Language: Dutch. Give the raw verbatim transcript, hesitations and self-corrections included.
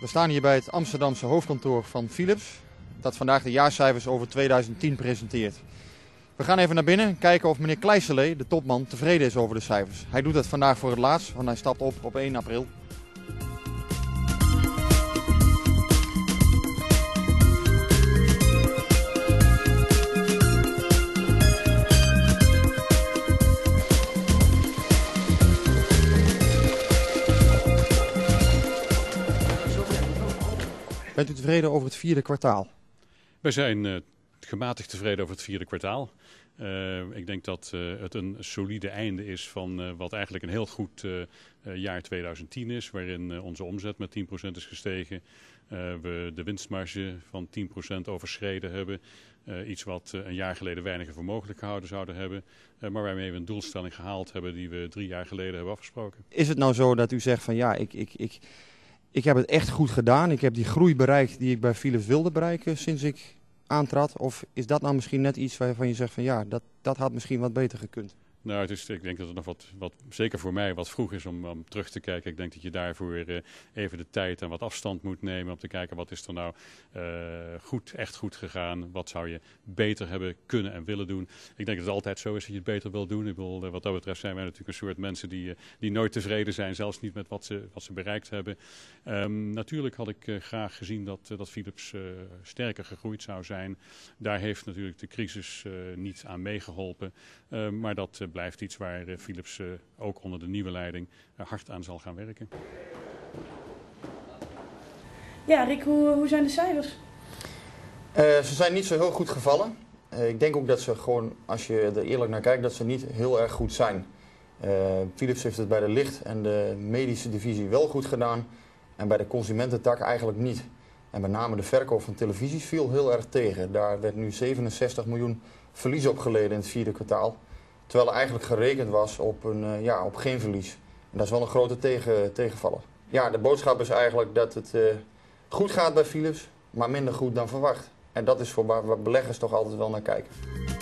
We staan hier bij het Amsterdamse hoofdkantoor van Philips, dat vandaag de jaarcijfers over tweeduizend tien presenteert. We gaan even naar binnen en kijken of meneer Kleijselee, de topman, tevreden is over de cijfers. Hij doet dat vandaag voor het laatst, want hij stapt op op één april. Bent u tevreden over het vierde kwartaal? Wij zijn uh, gematigd tevreden over het vierde kwartaal. Uh, ik denk dat uh, het een solide einde is van uh, wat eigenlijk een heel goed uh, uh, jaar tweeduizend tien is. Waarin uh, onze omzet met tien procent is gestegen. Uh, we de winstmarge van tien procent overschreden hebben. Uh, iets wat uh, een jaar geleden weinigen voor mogelijk gehouden zouden hebben. Uh, maar waarmee we een doelstelling gehaald hebben die we drie jaar geleden hebben afgesproken. Is het nou zo dat u zegt van ja, ik... ik, ik... Ik heb het echt goed gedaan. Ik heb die groei bereikt die ik bij Philips wilde bereiken sinds ik aantrad. Of is dat nou misschien net iets waarvan je zegt van ja, dat, dat had misschien wat beter gekund? Nou, het is, ik denk dat het nog wat, wat, zeker voor mij, wat vroeg is om, om terug te kijken. Ik denk dat je daarvoor uh, even de tijd en wat afstand moet nemen om te kijken wat is er nou uh, goed, echt goed gegaan. Wat zou je beter hebben kunnen en willen doen. Ik denk dat het altijd zo is dat je het beter wil doen. Ik bedoel, wat dat betreft zijn wij natuurlijk een soort mensen die, uh, die nooit tevreden zijn, zelfs niet met wat ze, wat ze bereikt hebben. Um, natuurlijk had ik uh, graag gezien dat, uh, dat Philips uh, sterker gegroeid zou zijn. Daar heeft natuurlijk de crisis uh, niet aan meegeholpen. Uh, maar dat uh, blijft iets waar uh, Philips uh, ook onder de nieuwe leiding uh, hard aan zal gaan werken. Ja, Rick, hoe, hoe zijn de cijfers? Uh, ze zijn niet zo heel goed gevallen. Uh, ik denk ook dat ze gewoon, als je er eerlijk naar kijkt, dat ze niet heel erg goed zijn. Uh, Philips heeft het bij de licht- en de medische divisie wel goed gedaan en bij de consumententak eigenlijk niet. En met name de verkoop van televisies viel heel erg tegen. Daar werd nu zevenenzestig miljoen verlies opgeleden in het vierde kwartaal. Terwijl er eigenlijk gerekend was op, een, uh, ja, op geen verlies. En dat is wel een grote tegen, tegenvaller. Ja, de boodschap is eigenlijk dat het uh, goed gaat bij Philips, maar minder goed dan verwacht. En dat is voor beleggers toch altijd wel naar kijken.